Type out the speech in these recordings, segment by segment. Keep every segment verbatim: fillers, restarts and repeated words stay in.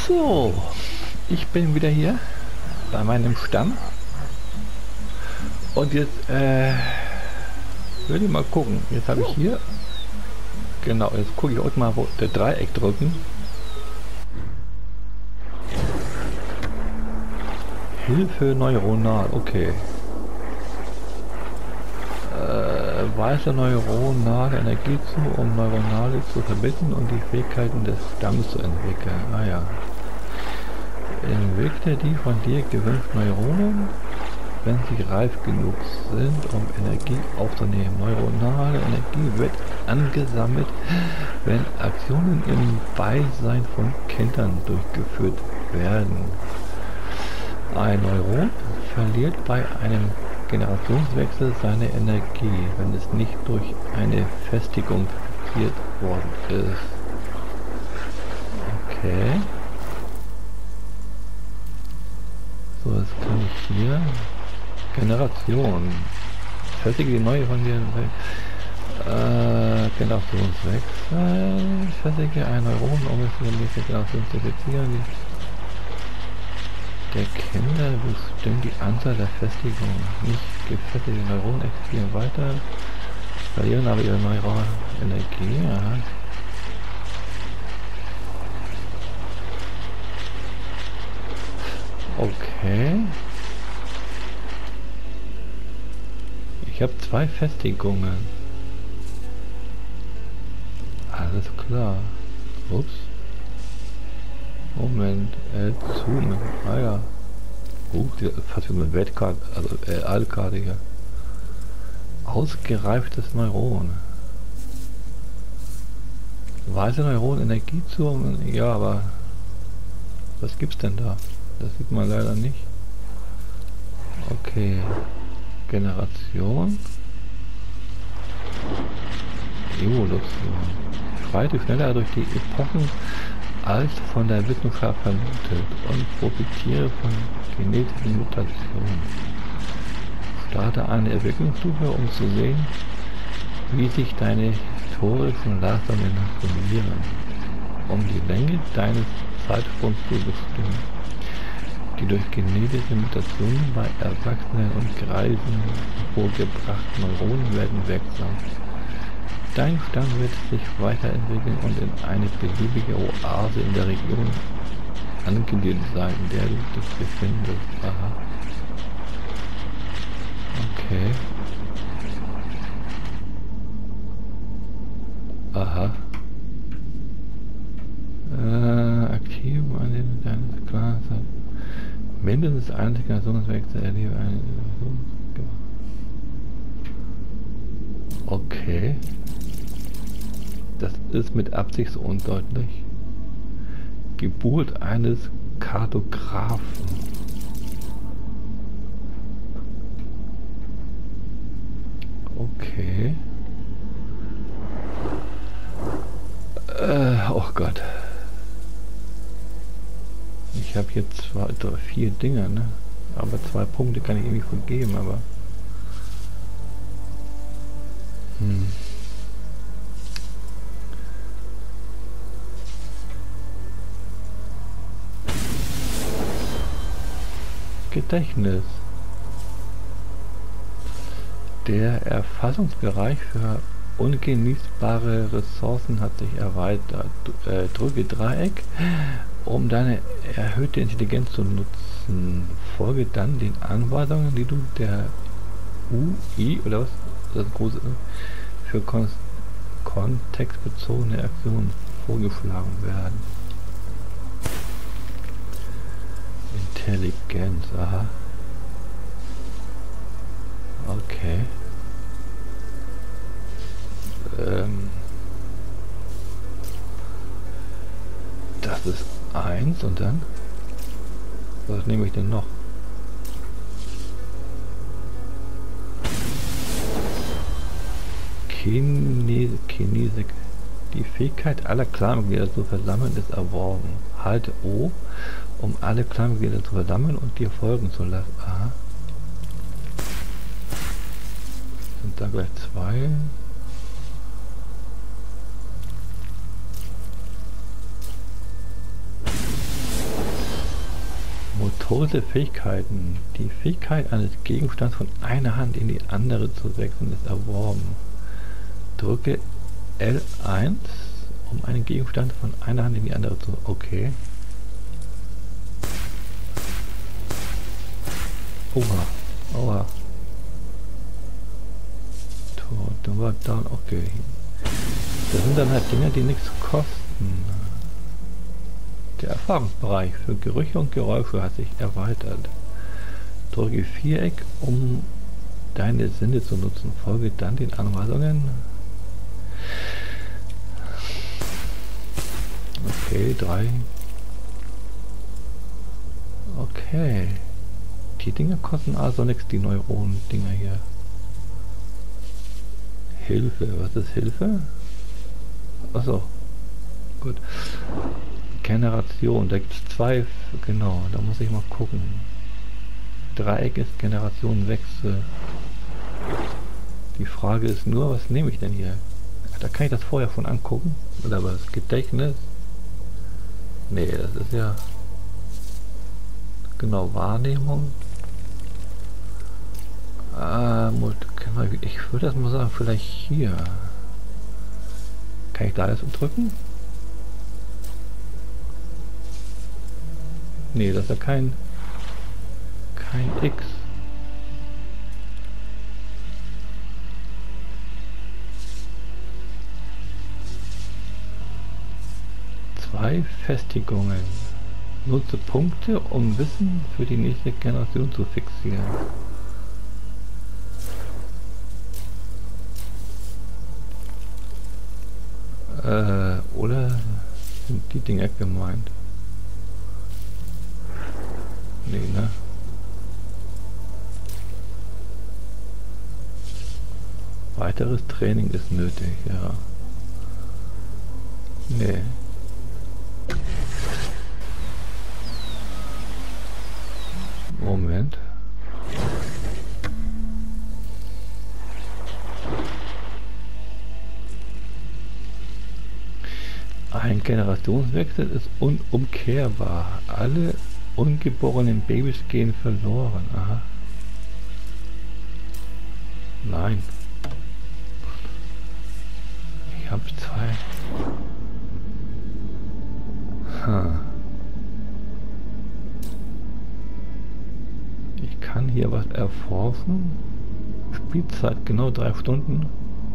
So, ich bin wieder hier bei meinem Stamm und jetzt äh, würde ich mal gucken. Jetzt habe ich hier, genau, jetzt gucke ich auch mal, wo der Dreieck drücken. Hilfe neuronal, okay. Äh, weise neuronale Energie zu, um neuronale zu verbinden und die Fähigkeiten des Stamms zu entwickeln. Ah ja. Entwickle die von dir gewünschten Neuronen, wenn sie reif genug sind, um Energie aufzunehmen. Neuronale Energie wird angesammelt, wenn Aktionen im Beisein von Kindern durchgeführt werden. Ein Neuron verliert bei einem Generationswechsel seine Energie, wenn es nicht durch eine Festigung fixiert worden ist. Okay. So, das kann ich hier. Generation. Festige die neue von dir. Äh, Generationswechsel. Festige ein Neuron, um es in die nächste Generation zu fixieren. Der Kinder bestimmt die Anzahl der Festigungen. Nicht gefestigte Neuronen existieren weiter, verlieren aber ihre neurale Energie. Aha. Okay. Ich habe zwei Festigungen. Alles klar. Ups. Moment, äh, zoomen. Ah ja. Uh, die, fast wie eine Weltkarte, also äh, Altkarte hier. Ausgereiftes Neuron. Weiße Neuron Energie zu, ja, aber was gibt's denn da? Das sieht man leider nicht. Okay. Generation. Evolution. Schreite schneller durch die Epochen als von der Wissenschaft vermutet und profitiere von genetischen Mutationen. Starte eine Entwicklungsstufe, um zu sehen, wie sich deine historischen Leistungen summieren, um die Länge deines Zeitsprungs zu bestimmen. Die durch genetische Mutationen bei Erwachsenen und Greisen hervorgebrachten Neuronen werden wirksam. Dein Stamm wird sich weiterentwickeln und in eine beliebige Oase in der Region angesiedelt sein, in der du dich befindest. Aha. Okay. Aha. Äh, aktiv an den deines Clans. Mindestens eine Generationswechsel erlebe eine Okay. Das ist mit Absicht so undeutlich. Geburt eines Kartografen. Okay. Äh, oh Gott. Ich habe jetzt zwei, drei, vier Dinger, ne? Aber zwei Punkte kann ich irgendwie vergeben, aber... Hm. Gedächtnis. Der Erfassungsbereich für ungenießbare Ressourcen hat sich erweitert. Äh, drücke Dreieck, um deine erhöhte Intelligenz zu nutzen. Folge dann den Anweisungen, die du der U I oder was das große für kon kontextbezogene Aktionen vorgeschlagen werden. Intelligenz, aha. Okay. Ähm. Das ist eins und dann? Was nehme ich denn noch? Kine Kinesik. Die Fähigkeit aller Clanmitglieder zu versammeln ist erworben. Halte O, um alle Clanmitglieder zu versammeln und dir folgen zu lassen. Aha. Sind da gleich zwei. Historische Fähigkeiten. Die Fähigkeit eines Gegenstands von einer Hand in die andere zu wechseln ist erworben. Drücke L eins, um einen Gegenstand von einer Hand in die andere zu... Okay. Oha. Oha. Dann war down. Okay. Das sind dann halt Dinge, die nichts kosten. Der Erfahrungsbereich für Gerüche und Geräusche hat sich erweitert. Drücke Viereck, um deine Sinne zu nutzen. Folge dann den Anweisungen. Okay, drei. Okay. Die Dinger kosten also nichts, die Neuronen-Dinger hier. Hilfe, was ist Hilfe? Achso, gut. Generation, da gibt es zwei, genau, da muss ich mal gucken. Dreieck ist Generationenwechsel. Die Frage ist nur, was nehme ich denn hier? Da kann ich das vorher schon angucken. Oder was? Gedächtnis? Nee, das ist ja... Genau, Wahrnehmung. Ah, ich würde das mal sagen, vielleicht hier. Kann ich da jetzt drücken? Nee, das ist ja kein... kein X. Zwei Festigungen. Nutze Punkte, um Wissen für die nächste Generation zu fixieren. Äh, oder sind die Dinger gemeint? Nee, ne? Weiteres Training ist nötig, ja. Nee. Moment. Ein Generationswechsel ist unumkehrbar. Alle ungeborenen Babys gehen verloren. Aha. Nein. Ich habe zwei. Ha. Ich kann hier was erforschen. Spielzeit genau drei Stunden.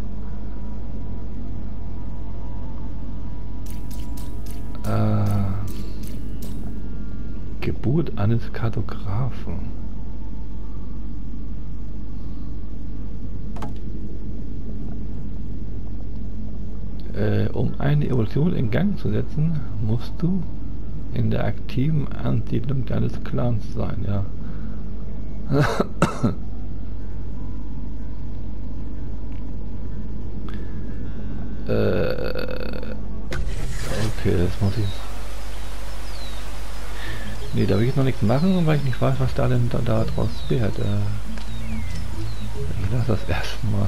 Äh, Geburt eines Kartografen. Äh, um eine Evolution in Gang zu setzen, musst du in der aktiven Ansiedlung deines Clans sein, ja. äh, okay, das muss ich... Nee, da will ich jetzt noch nichts machen, weil ich nicht weiß, was da denn da, da draus wird. Äh, ich lasse das erstmal.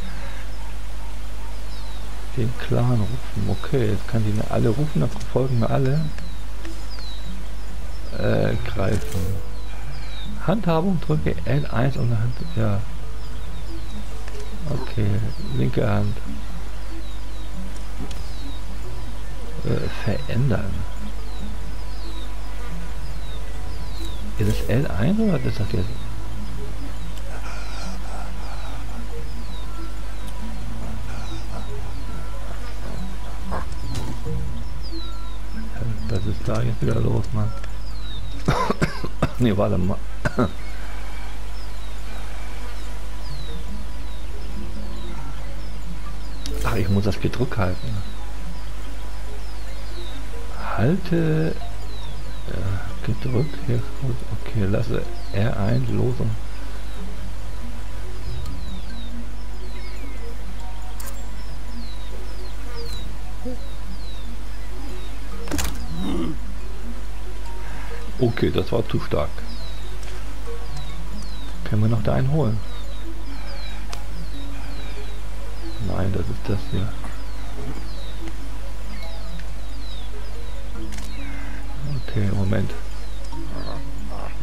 Den Clan rufen. Okay, jetzt kann die mir alle rufen, dann folgen mir alle. Äh, greifen. Handhabung, drücke L eins und Hand. Ja. Okay, linke Hand. Äh, verändern. Ist es L eins oder ist das jetzt? Was ist da jetzt wieder los, Mann? Nee, warte mal. Ach, ich muss das gedrückt halten. Halte äh, gedrückt hier. Okay, lasse R eins los und okay, das war zu stark. Können wir noch da einen holen? Nein, das ist das hier. Okay, Moment.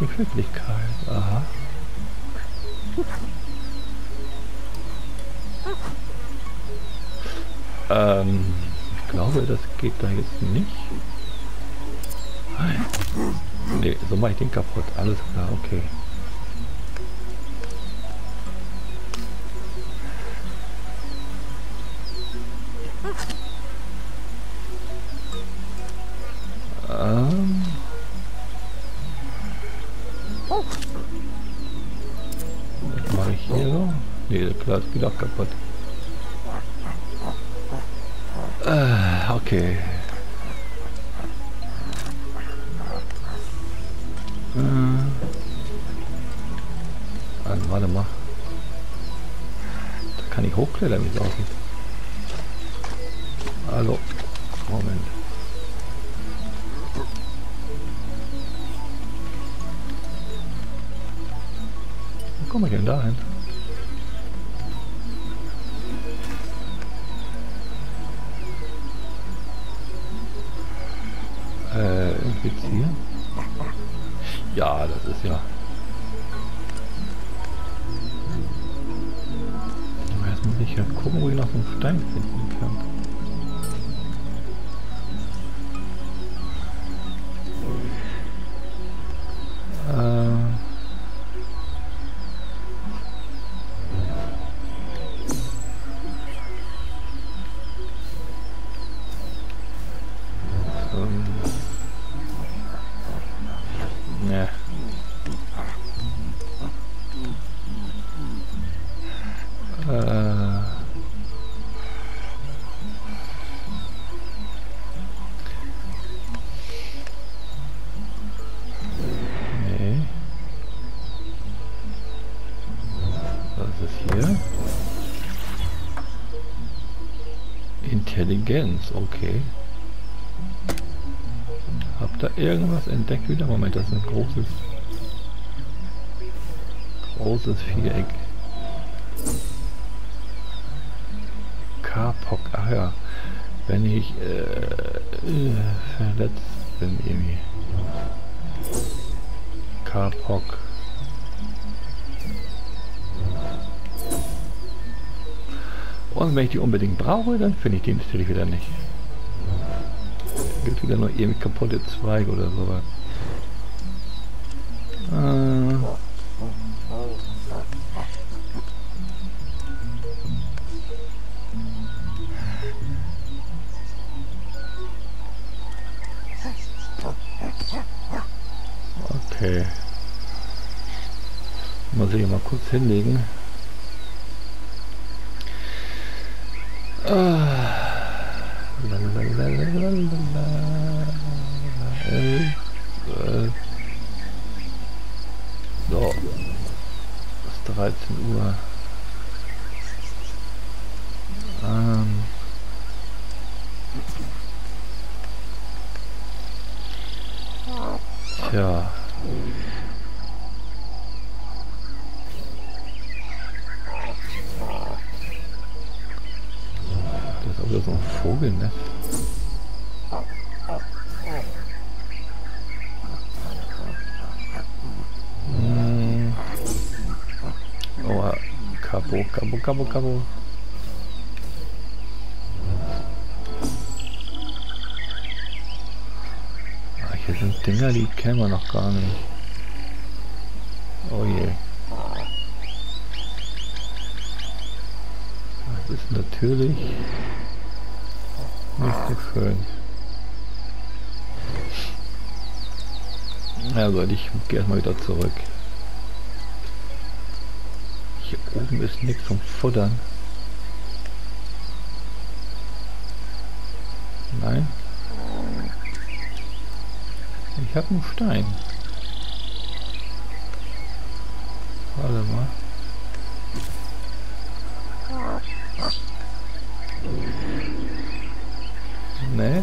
Geschicklichkeit. Aha. Ähm, ich glaube, das geht da jetzt nicht. Ne, so mache ich den kaputt. Alles klar, okay. Ähm. Was mache ich hier so? Ne, klar, das geht auch kaputt. Äh, okay. Äh. Also, warte mal. Da kann ich hochklettern, wie es aussieht. Hallo. Moment. Wo komme ich denn da hin? Äh, infizieren? Ja, das ist ja... Aber jetzt muss ich ja gucken, wo ich noch so einen Stein finden kann. Intelligenz, okay. Habt ihr irgendwas entdeckt wieder? Moment, das ist ein großes großes Viereck. Kapok, ach ja. Wenn ich äh, verletzt bin irgendwie. Kapok. Und wenn ich die unbedingt brauche, dann finde ich die natürlich wieder nicht. Da gibt es wieder nur irgendwie kaputte Zweige oder sowas. Äh. Okay. Muss ich mal kurz hinlegen. So, es ist dreizehn Uhr. Ähm. Tja. Das ist auch wieder so ein Vogelnest. Hm. Oh, Kabo, Kabo, Kabo, Kabo. Ah, hier sind Dinger, die kennen wir noch gar nicht. Oh je. Das ist natürlich nicht so schön. Ja gut, ich gehe erstmal wieder zurück. Hier oben ist nichts zum Futtern. Nein. Ich habe einen Stein. Warte mal. Nee.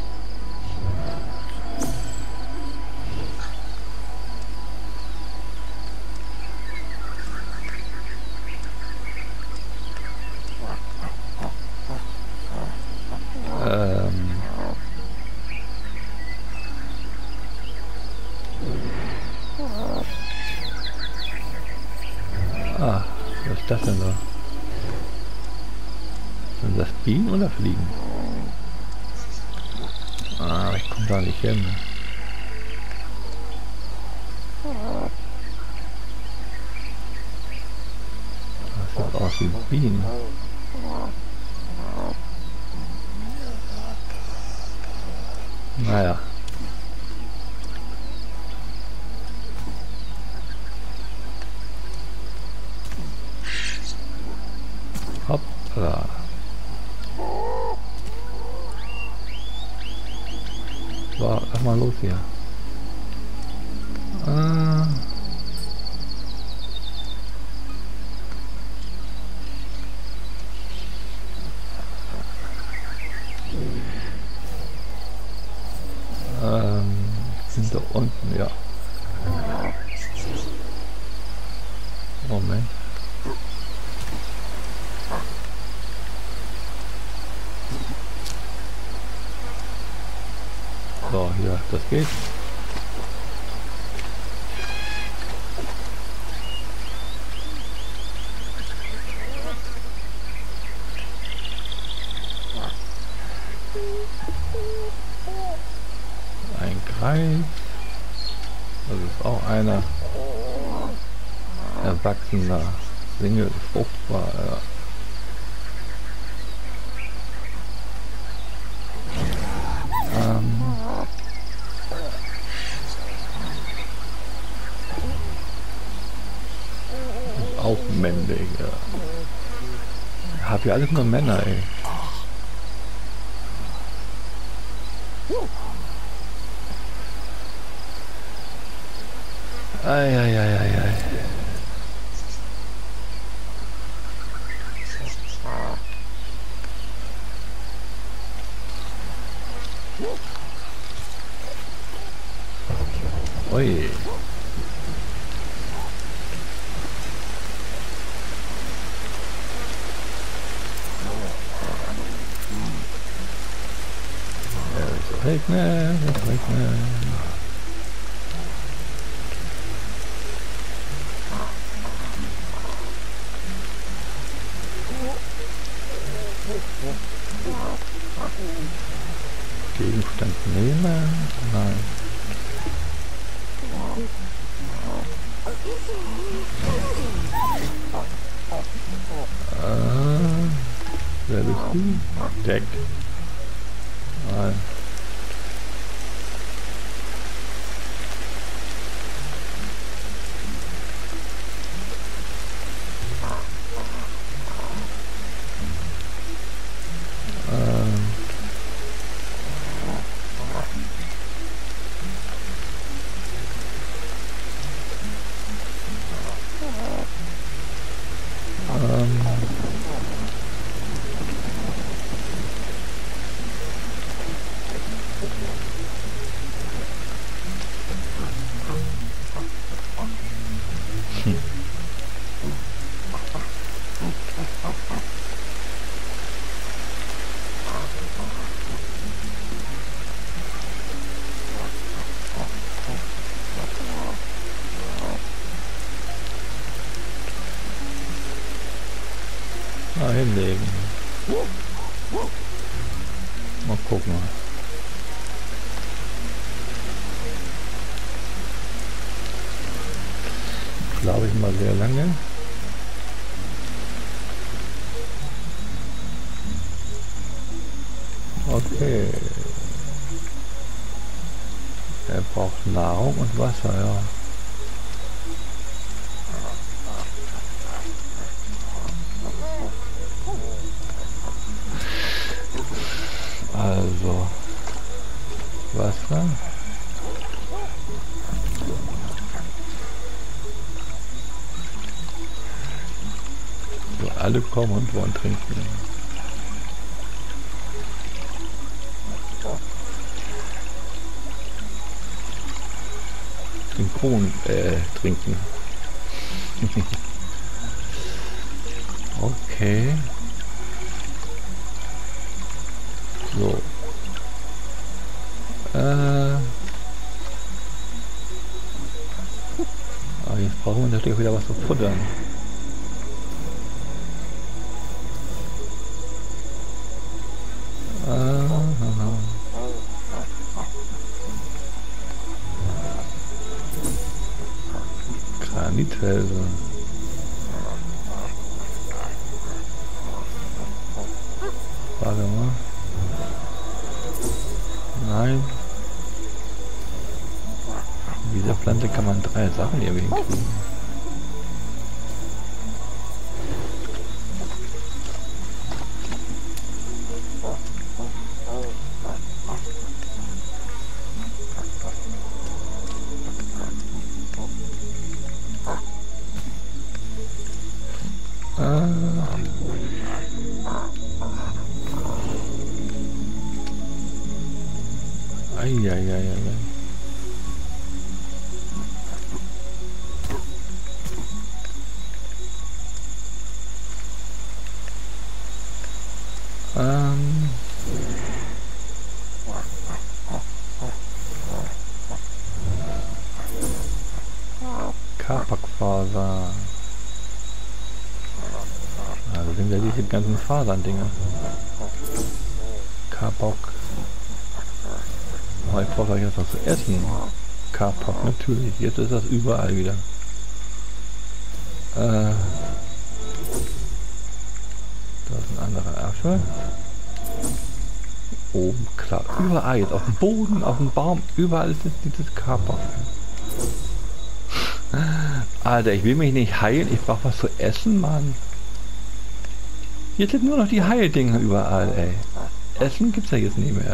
Ähm. das denn da? Sind das Bienen oder Fliegen? Ah, ich komme da nicht hin. Das sieht aus wie Bienen. Naja. Hoppla. So, lass mal los hier. Äh. Ähm, sind da unten, ja. Moment. So, hier, das geht. Ein Greif. Das ist auch einer erwachsener Single, fruchtbar. Ja. Ähm, ist auch männlich. Ja. Hab ja alles nur Männer, ey. Eieieiei. Ui. Es regnet, es regnet. Gegenstand nehmen? Nein. Äh, wer bist du? Deck. Nein. Mal hinlegen. Mal gucken. Glaube ich mal sehr lange. Okay. Er braucht Nahrung und Wasser, ja. Also Wasser. So, alle kommen und wollen trinken. Synchron äh, trinken. Okay. So. Äh. Aber jetzt brauchen wir natürlich wieder was zu futtern. Granitfelsen. Warte mal. Nein. Mit dieser Pflanze kann man drei Sachen irgendwie hinkriegen. Eieieiei. Ähm. Kapakfaser. Also sind ja diese ganzen Fasern-Dinger. Kapok. Oh, ich brauche euch jetzt was zu essen. Kapok, natürlich. Jetzt ist das überall wieder. Äh. Da ist ein anderer Apfel. Oben, klar. Überall jetzt. Auf dem Boden, auf dem Baum. Überall ist dieses Kapok. Alter, ich will mich nicht heilen. Ich brauche was zu essen, Mann. Jetzt sind nur noch die Heildinger überall, ey. Essen gibt's ja jetzt nicht mehr.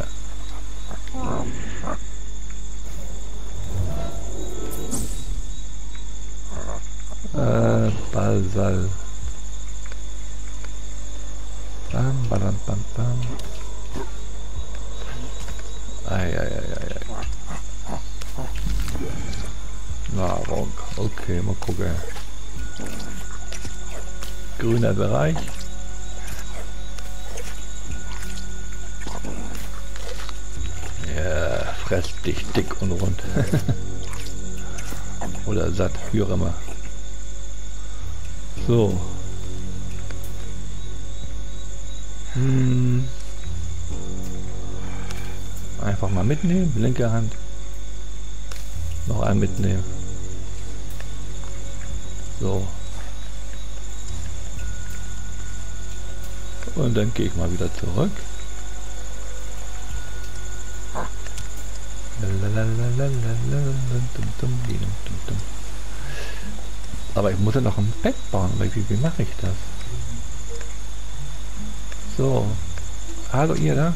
Äh, Basal. Bam, bam, bam, bam. Eieieiei. Nahrung. Okay, mal gucken. Grüner Bereich. Ja, fress dich dick und rund. Oder satt, wie auch immer. So. Hm. Einfach mal mitnehmen, linke Hand. Noch einen mitnehmen. So. Und dann gehe ich mal wieder zurück. Aber ich muss ja noch ein Bett bauen. Wie, wie mache ich das? So. Hallo ihr da?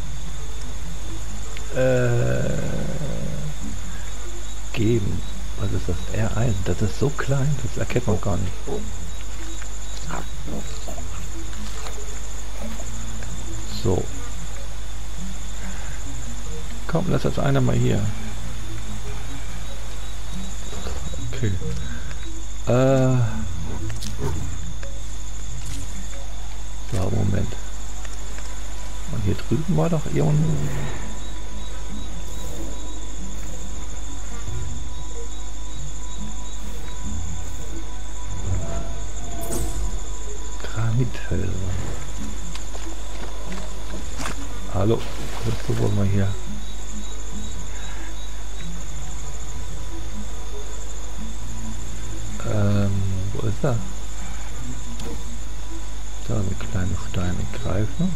Äh, geben. Was ist das? R eins. Das ist so klein, das erkennt man gar nicht. So. Komm, lass das einer mal hier. Okay. Äh. So, Moment. Und hier drüben war doch irgendein... Granitfelsen. Hallo, bist du wohl mal hier? Ähm, wo ist er? Da eine kleine Steine greifen.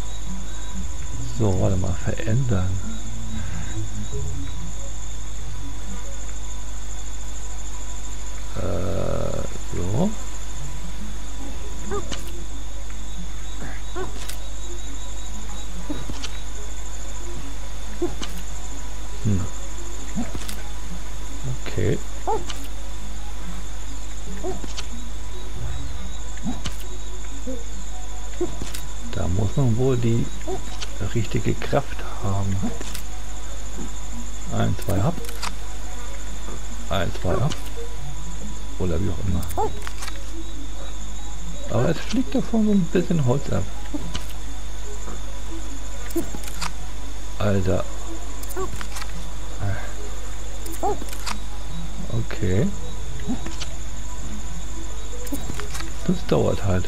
So, warte mal, verändern. Äh, so. Hm. Okay. Da muss man wohl die richtige Kraft haben. Ein, zwei ab. Ein, zwei ab. Oder wie auch immer. Aber es fliegt davon so ein bisschen Holz ab. Alter. Okay. Das dauert halt.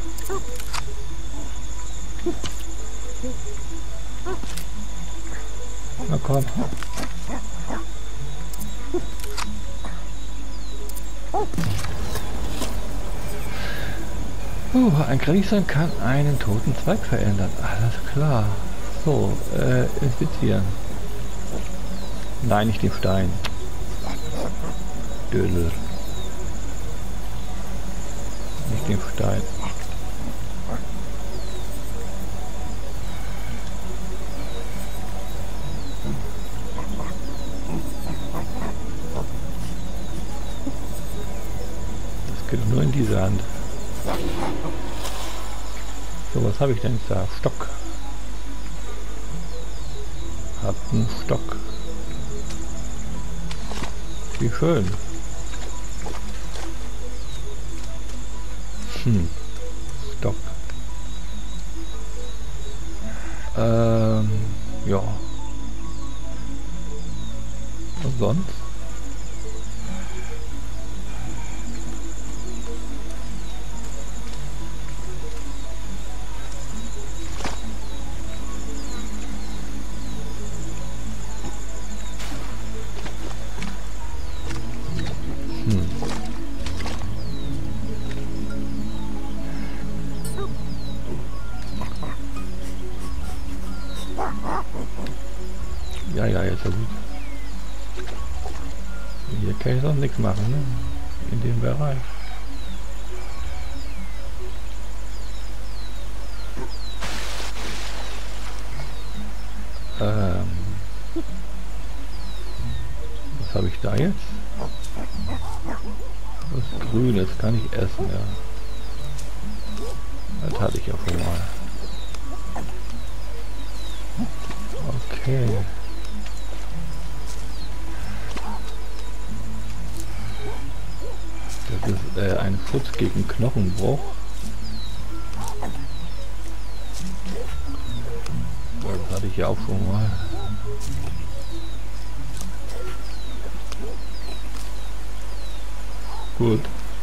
Na komm. Uh, ein Grießern kann einen toten Zweig verändern. Alles klar. So, äh, infizieren. Nein, nicht den Stein. Dödel. Nicht den Stein. Das geht nur in diese Hand. So, was habe ich denn da? Stock. Hab einen Stock. Wie schön. Hm. Stock. Ähm, ja. Und sonst? Ja, ja, jetzt ist gut. Hier kann ich sonst nichts machen, ne? In dem Bereich. Ähm. Was habe ich da jetzt? Das Grüne, das kann ich essen, ja. Das hatte ich ja schon mal. Okay. Das ist äh, ein Schutz gegen Knochenbruch. Das hatte ich ja auch schon mal. Gut.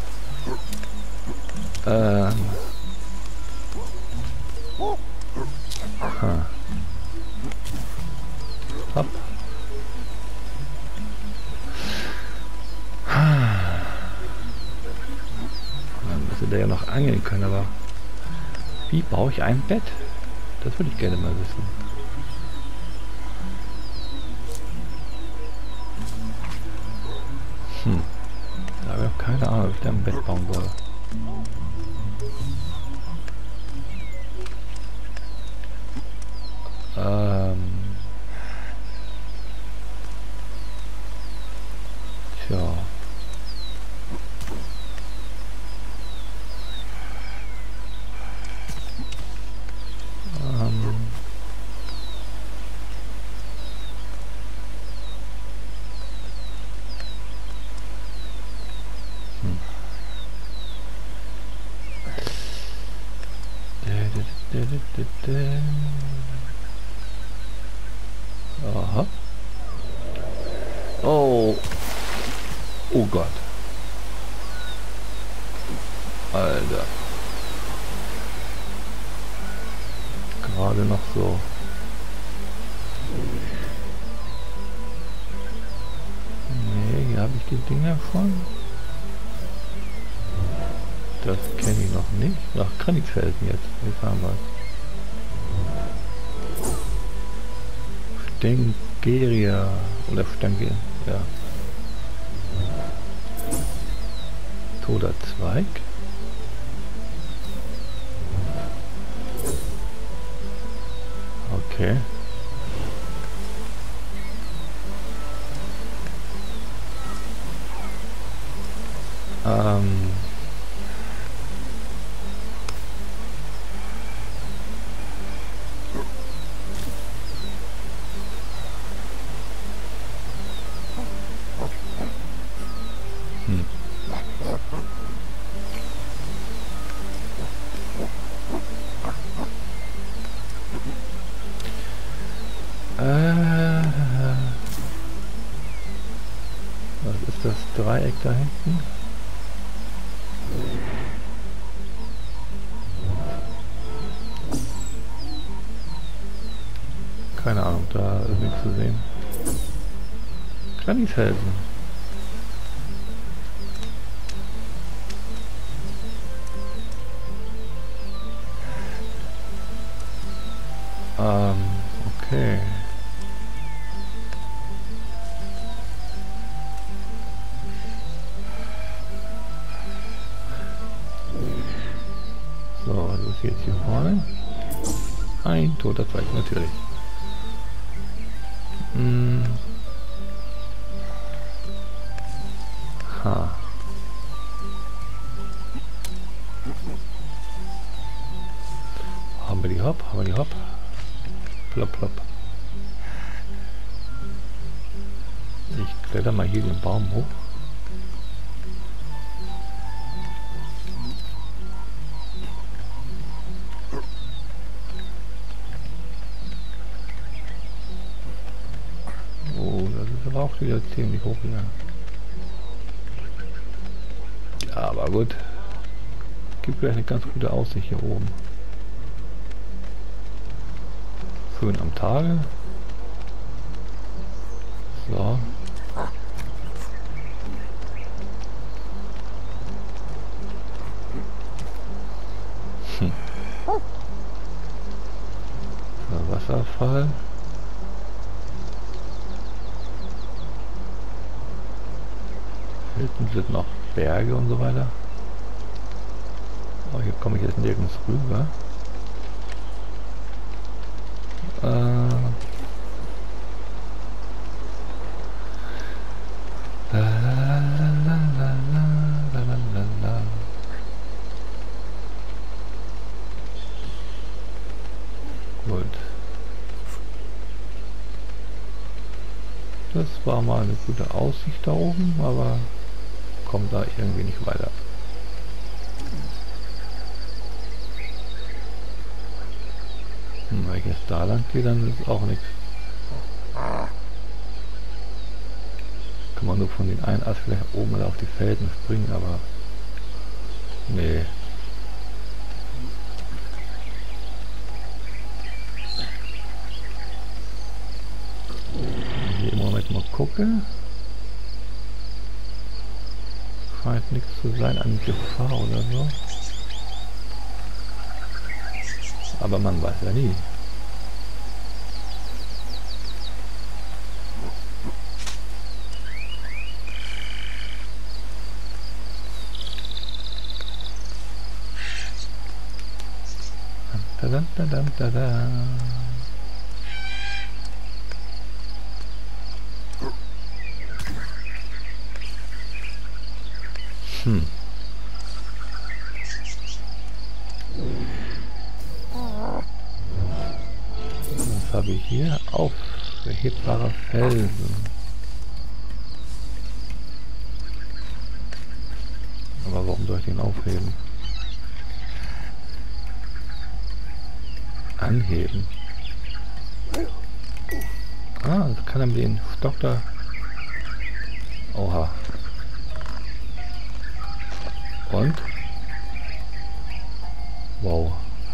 Ähm. Ha. Hopp. Dann müsste der ja noch angeln können, aber wie baue ich ein Bett? Das würde ich gerne mal wissen. Hm. Da habe ich auch keine Ahnung, ob ich da ein Bett bauen soll. Ähm. Tja. Ähm. Hm. Aha. Oh. Oh Gott. Alter. Gerade noch so. Nee, hier habe ich die Dinger schon. Das kenne ich noch nicht. Nach Kranichfelsen jetzt. Wie fahren wir? Stengeria oder Stange, ja. Toter Zweig. Okay. Ähm. Hm. Äh, was ist das Dreieck da hinten? Keine Ahnung, da ist nichts zu sehen. Kranichfelsen. rein. Ein toter Zweig, natürlich. Hm. Ha. Haben wir die Hopp, haben wir die Hopp. Plopp, plopp. Ich kletter mal hier den Baum hoch. Oh, das ist aber auch wieder ziemlich hoch hier. Ja, aber gut. Gibt vielleicht eine ganz gute Aussicht hier oben. Schön am Tage. So. Hm. Der Wasserfall. Hinten sind noch Berge und so weiter. Aber hier komme ich jetzt nirgends rüber. Äh. La, la, la, la, la, la, la, la. Gut. Das war mal eine gute Aussicht da oben, aber kommt da irgendwie nicht weiter. Hm, wenn ich jetzt da lang gehe, dann ist auch nichts. Kann man nur von den einen Ast vielleicht oben oder auf die Felsen springen, aber nee. Hier im Moment mal gucken. Scheint nichts zu sein an Gefahr oder so. Aber man weiß ja nie. Da, da, da, da, da. Hm. Was habe ich hier? Aufhebbare Felsen. Aber warum soll ich den aufheben? Anheben. Ah, das kann er mit den Stock da. Oha. Und? Wow.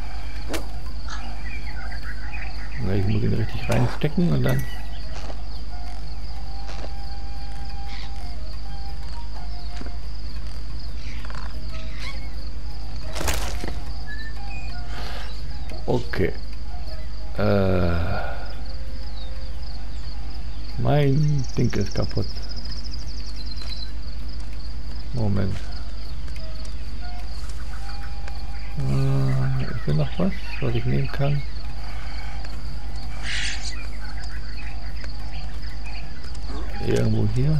Ich muss ihn richtig reinstecken und dann. Okay. Äh, mein Ding ist kaputt. Moment. Äh, ist hier noch was, was ich nehmen kann? Irgendwo hier.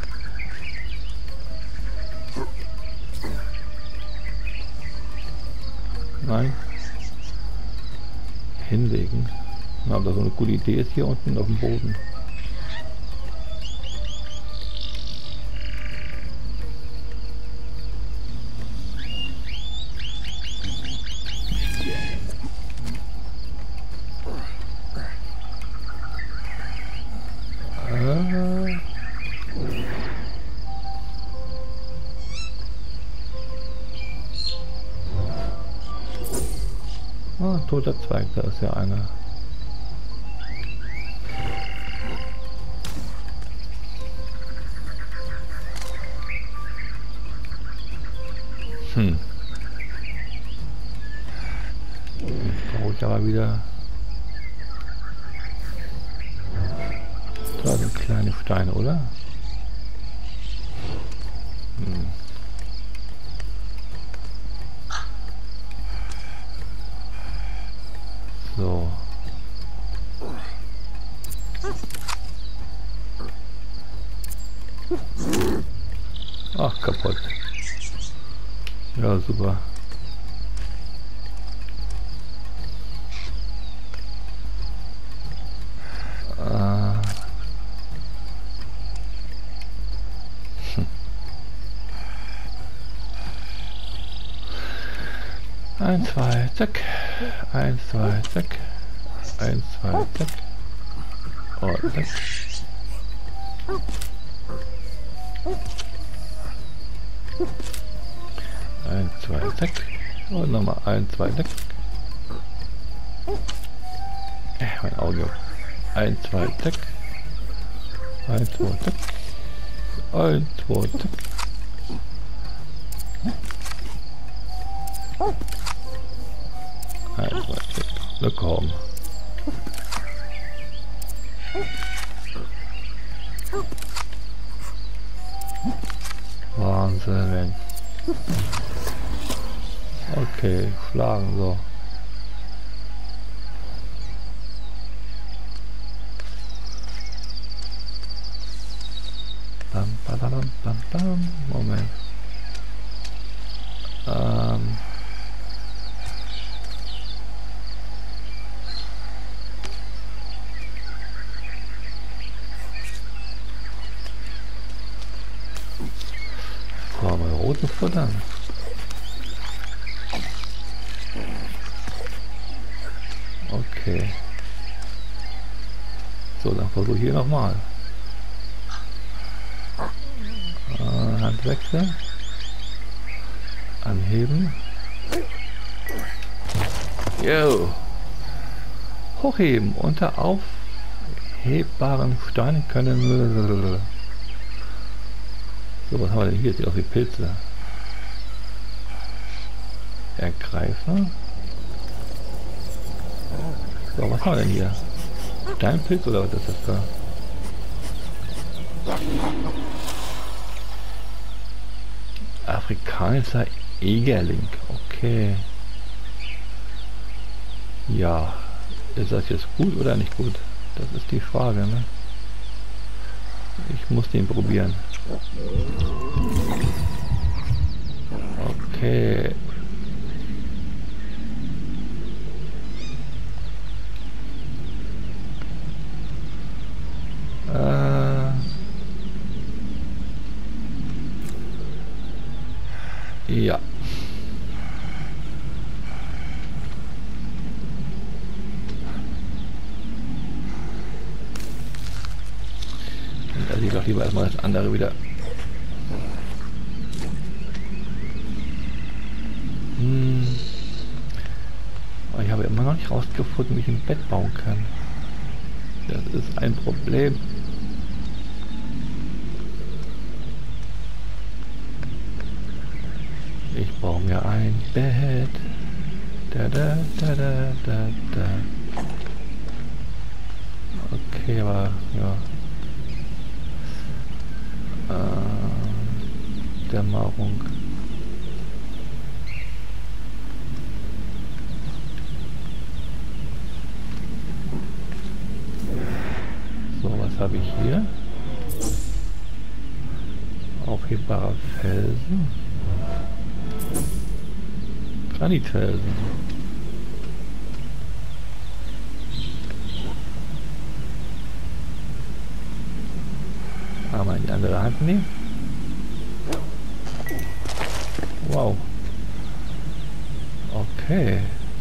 Nein. Hinlegen. Na, ob das so eine gute Idee ist hier unten auf dem Boden. Äh. Ah, toter Zweig, da ist ja einer. Hm. Jetzt brauche ich aber wieder. Da sind kleine Steine, oder? Hm. Ach, kaputt. Ja, super. Äh. Hm. Eins, zwei, zack. Eins, zwei, zack. Eins, zwei, zack. Und zack. Eins, zwei, zack. Und nochmal eins, zwei, zack. Äh, mein Auge. Eins, zwei, zack. Eins, zwei, zack. Eins, zwei, zack. Eins, zwei, zack. Na komm. Wahnsinn. Okay, schlagen so. Bam, bam, bam, bam. Moment. Ähm. So, mal roten futtern. Okay. So, dann versuche ich hier nochmal. Äh, Handwechsel. Anheben. Jo. Hochheben. Unter aufhebbaren Steinen können... So, was haben wir denn hier? Sieht aus wie Pilze. Ergreifen. So, was haben wir denn hier? Steinpilz oder was ist das da? Afrikanischer Egerling. Okay. Ja. Ist das jetzt gut oder nicht gut? Das ist die Frage, ne? Ich muss den probieren. Okay. Äh. Ja. Da sieht doch lieber erstmal das andere wieder. Hm. Aber ich habe immer noch nicht rausgefunden, wie ich ein Bett bauen kann. Das ist ein Problem. Ich baue mir ein Bett. Da, da, da, da, da, da. Okay, aber ja. Äh, Dämmerung. So, was habe ich hier? Aufhebbarer Felsen. Granitfelsen. Aber in die andere Hand nehmen. Wow. Okay.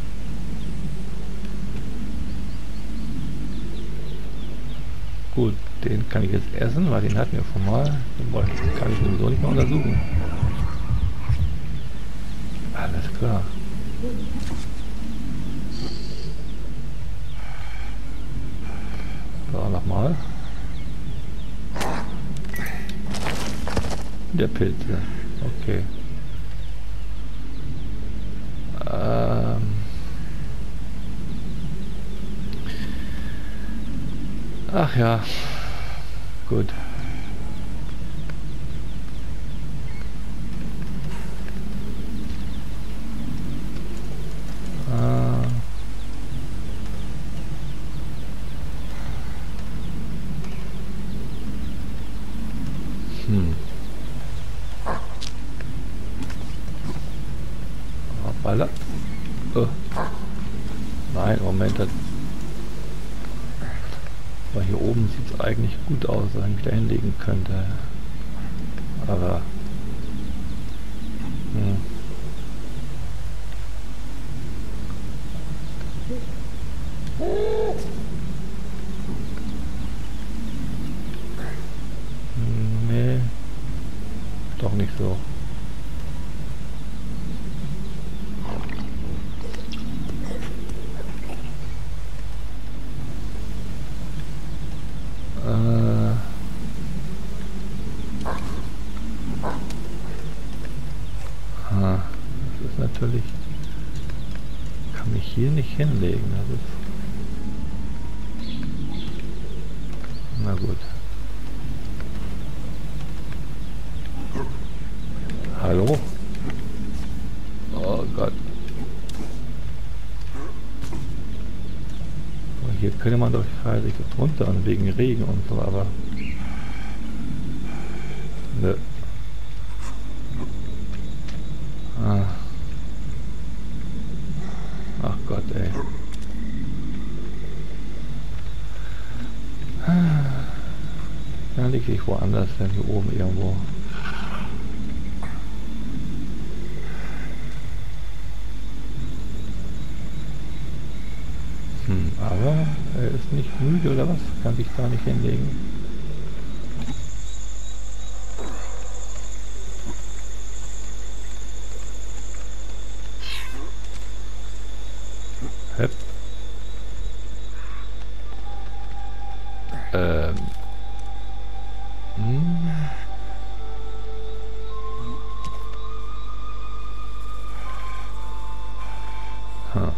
Gut, den kann ich jetzt essen, weil den hatten wir schon mal. Den kann ich sowieso nicht mehr untersuchen. Alles klar. So, nochmal. Der Pilze. Okay. Ähm. Ach ja. Gut. Hm. Baller. Oh. Nein, Moment. Das aber hier oben sieht es eigentlich gut aus, dass ich mich da hinlegen könnte. Aber... Hm. Nee. Doch nicht so. Natürlich kann mich hier nicht hinlegen. Das ist na gut. Hallo? Oh Gott. Hier könnte man doch sich runter und wegen Regen und so, aber nö. Ah. Ach Gott, ey. Dann liege ich woanders, denn hier oben irgendwo. Hm, aber er ist nicht müde oder was? Kann sich da nicht hinlegen. Hep. Ähm. Hm. Huh.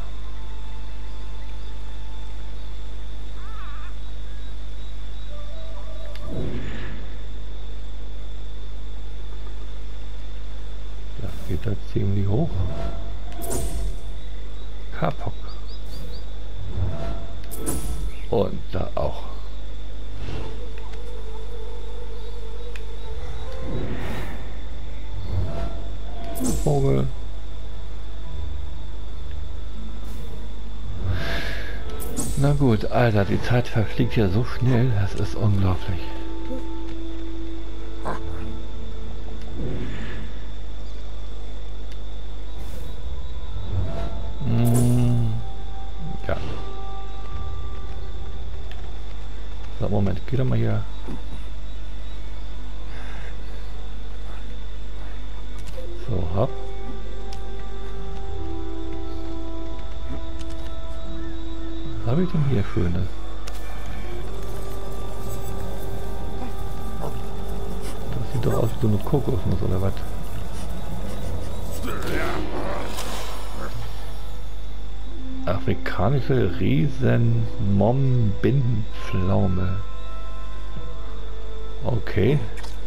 Das geht da ziemlich hoch. Kapok. Und da auch. Vogel. Na gut, Alter, die Zeit verfliegt ja so schnell, das ist unglaublich. Mm, ja. So, Moment, geh doch mal hier. So, hopp. Was habe ich denn hier Schönes? Das sieht doch aus wie so eine Kokosnuss oder was? Afrikanische Riesen-Mombinpflaume. Okay.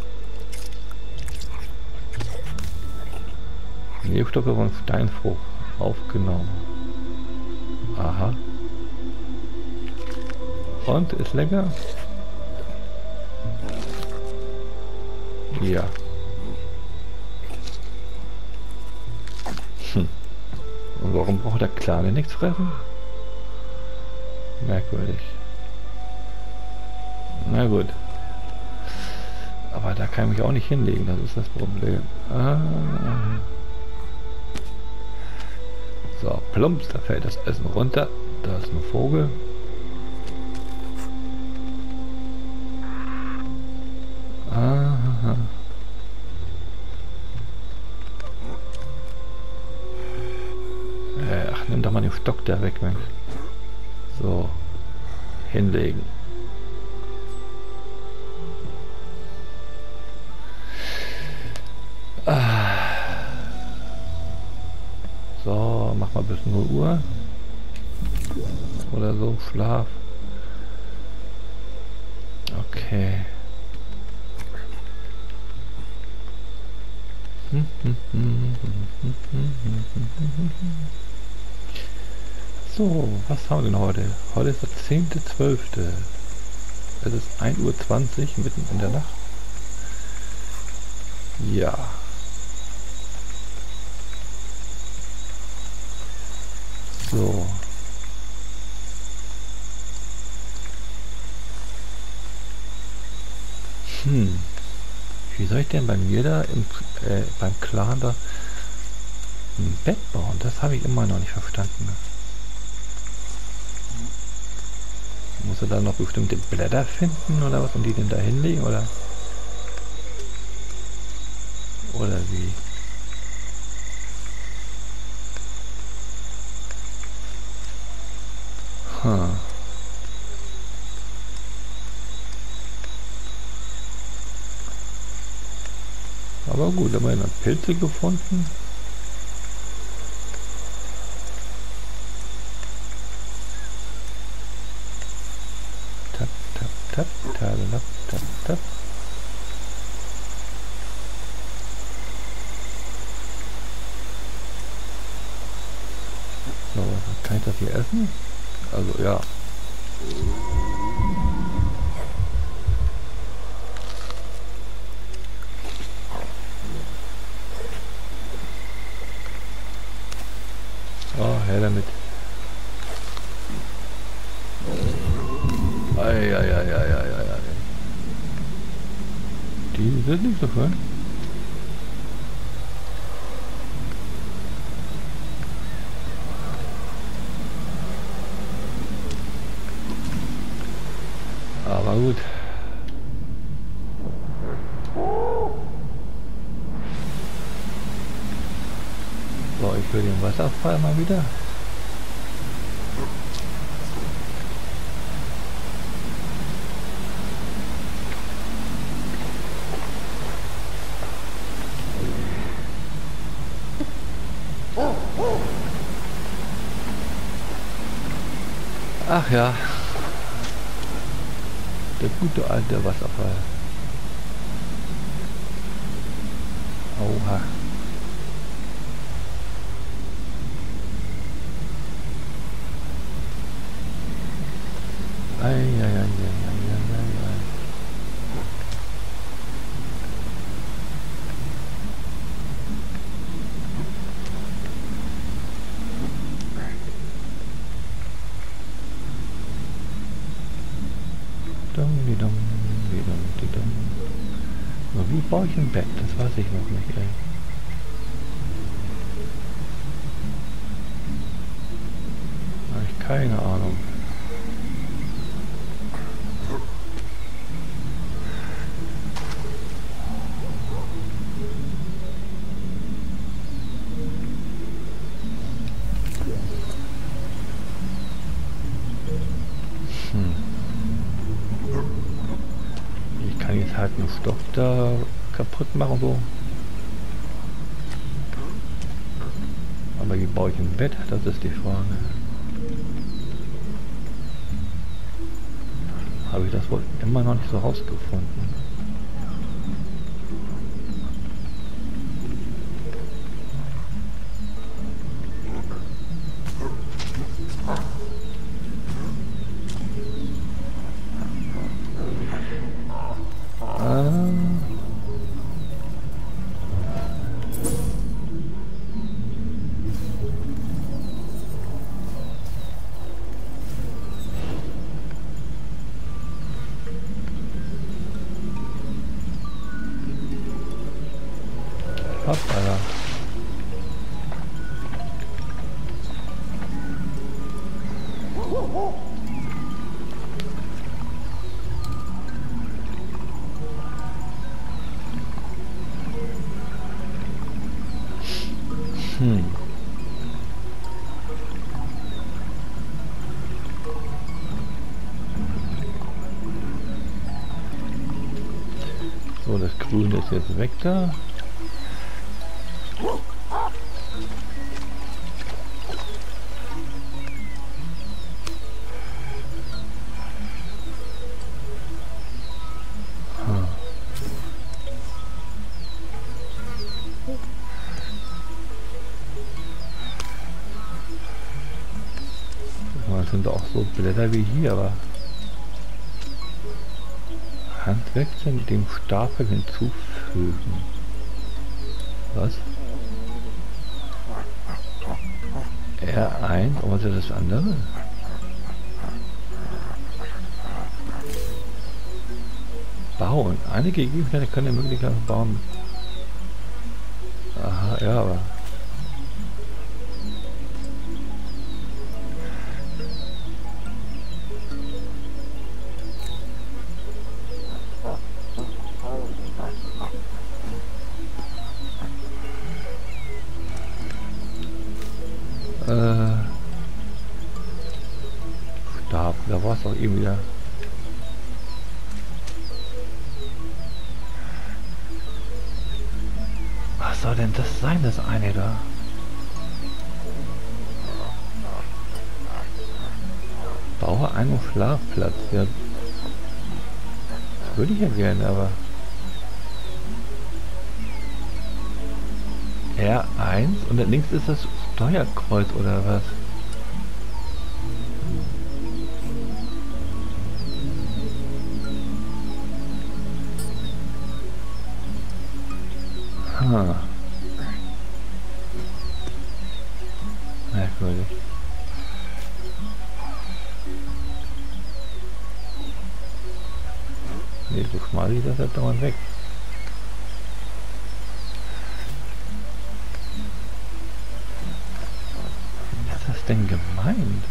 Nährstoffe von Steinfrucht aufgenommen. Aha. Und ist lecker? Ja. Hm. Und warum braucht der Kleine nichts fressen? Merkwürdig. Na gut. Aber da kann ich mich auch nicht hinlegen, das ist das Problem. Ah. So, plumps, da fällt das Essen runter. Da ist ein Vogel. Aha. Äh, ach, nimm doch mal den Stock da weg, Mensch. So. Hinlegen. Ah. So, mach mal bis null Uhr. Oder so, Schlaf. Okay. So, was haben wir denn heute? Heute ist der zehnte zwölfte Es ist ein Uhr zwanzig mitten in der Nacht. Ja. So. Hm. Wie soll ich denn bei mir da im, äh, beim Clan da ein Bett bauen? Das habe ich immer noch nicht verstanden. Muss er da noch bestimmte Blätter finden oder was und die denn da hinlegen oder? Oder wie? Hm. Aber gut, haben wir noch Pilze gefunden. Tap, tap, tap, tap, tap, tap. So, kann ich das hier essen? Also ja. Oh, her damit. Eieieiei. Die sind nicht so schön. Aber gut. So, ich will den Wasserfall mal wieder. Ach ja, der gute alte Wasserfall. Oha. Eieieiei. So, wie baue ich ein Bett? Das weiß ich noch nicht, ey. Habe ich keine Ahnung. Halt einen Stock da kaputt machen so. Aber wie baue ich ein Bett? Das ist die Frage. Habe ich das wohl immer noch nicht so rausgefunden. Hoppala. Hm. So, das Grün ist jetzt weg da. Das sind auch so Blätter wie hier, aber Handwerk dem Stapel hinzufügen. Was? R eins, und was ist das andere? Bauen. Einige Gegenstände können möglicherweise bauen. Aha, ja, aber... Äh... Stab, da war es auch eben wieder. Was soll denn das sein, das eine da? Baue einen Schlafplatz. Ja, das würde ich ja gerne, aber... R eins und dann links ist das Steuerkreuz oder was? Ha. Merkwürdig. Nee, so schmal sieht das halt dauernd weg. Was ist das denn gemeint?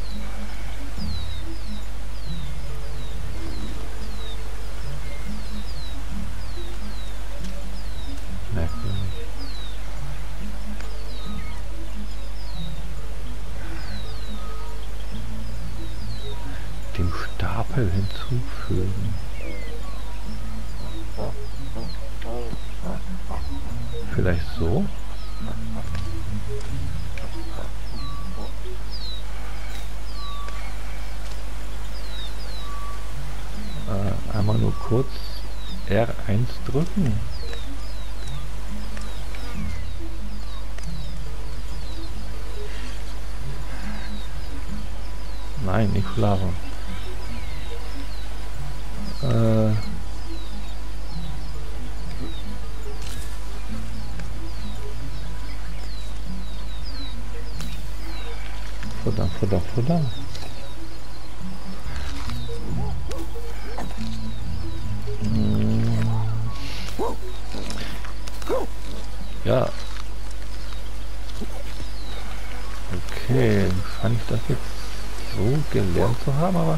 Merkwürdig. Dem Stapel hinzufügen. Vielleicht so? Äh, einmal nur kurz R eins drücken. Nein, nicht Lava. Äh... Futter, Futter, Futter. Hm. Ja. Okay, fand ich das jetzt so gelernt zu haben, aber...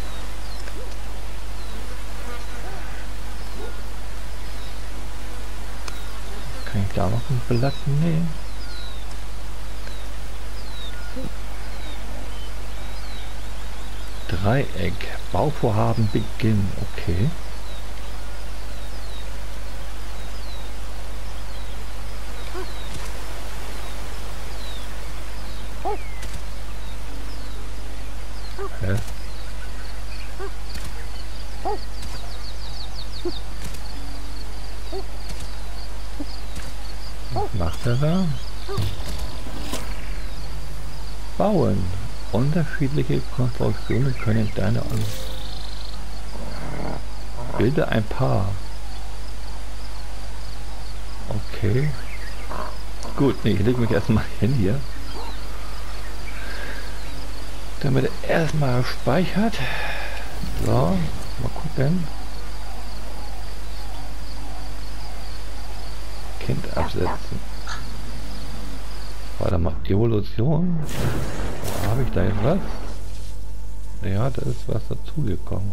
Kann ich da noch ein Blatt nehmen? Dreieck. Bauvorhaben beginnen. Okay. Hä? Was macht er da? Bauen. Unterschiedliche Konstruktionen können deine an. Bilde ein Paar. Okay. Gut, nee, ich lege mich erstmal hin hier. Damit er erstmal speichert. So, mal gucken. Kind absetzen. Warte mal, Evolution. Habe ich da jetzt was? Ja, da ist was dazugekommen.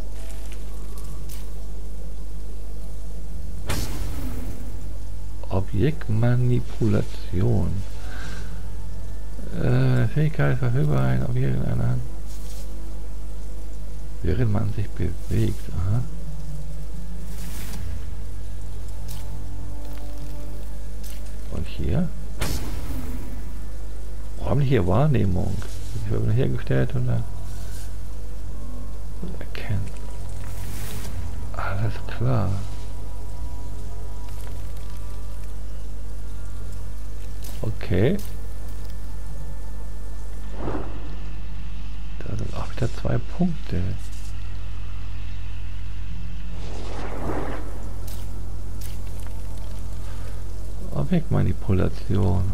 Objektmanipulation. Äh, Fähigkeit verfügbar ein Objekt in einer Hand. Während man sich bewegt. Aha. Und hier? Räumliche Wahrnehmung. Die wird hergestellt oder erkennen. Alles klar. Okay. Da sind auch wieder zwei Punkte. Objektmanipulation.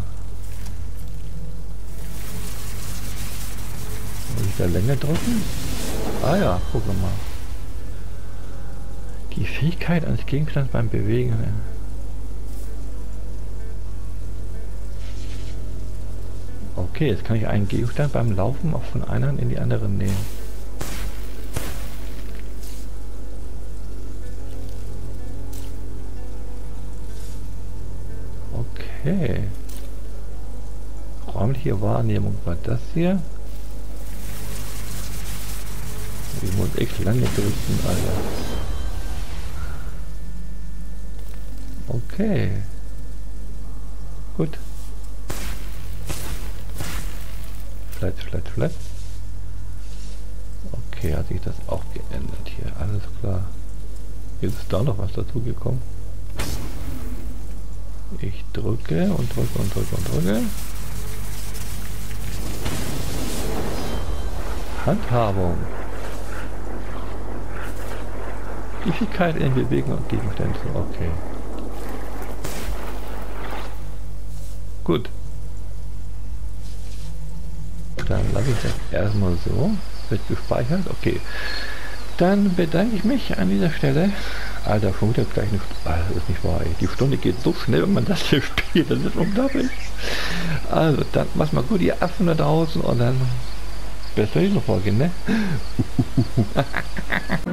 Muss ich da länger drücken? Ah ja, guck mal. Die Fähigkeit eines Gegenstands beim Bewegen. Okay, jetzt kann ich einen Gegenstand beim Laufen auch von einer in die andere nehmen. Okay. Räumliche Wahrnehmung war das hier. Ich muss echt lange drücken, Alter. Okay. Gut. Flat, flat, flat. Okay, hat sich das auch geändert hier. Alles klar. Jetzt ist da noch was dazu gekommen. Ich drücke und drücke und drücke und drücke. Handhabung. Fähigkeit in Bewegung und Gegenstände. Okay. Gut. Dann lasse ich das erstmal so. Wird gespeichert. Okay. Dann bedanke ich mich an dieser Stelle. Alter, schon wieder gleich nicht. Ah, das ist nicht wahr. Ey. Die Stunde geht so schnell, wenn man das hier spielt. Das ist unglaublich. Also, dann mach's mal gut, ihr Affen da draußen. Und dann bis zur nächsten Folge, ne?